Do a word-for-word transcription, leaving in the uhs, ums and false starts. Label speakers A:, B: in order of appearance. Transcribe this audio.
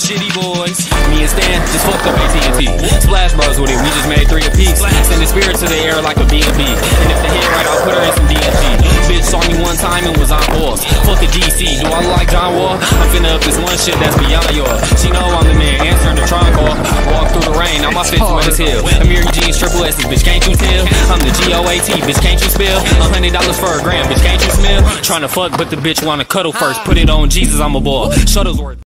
A: shitty boys. Me and Stan just fucked up A T and T. Splash Bros with it, we just made three apiece. Send the spirit to the air like a B and B. And if the head right, I'll put her in some D and G. Bitch saw me one time and was on board. Fuck a D C, do I look like John Wall? I'm finna up this one shit that's beyond yours. She know I'm the man, answering the trunk call. Walk through the rain, now my fits wet as hell. Amiri Jeans, triple S's, bitch, can't you tell? I'm the G O A T, bitch, can't you spell? A hundred dollars for a gram, bitch, can't you smell? Tryna fuck, but the bitch wanna cuddle first. Put it on Jesus, I'm a boy. Shuttlesworth.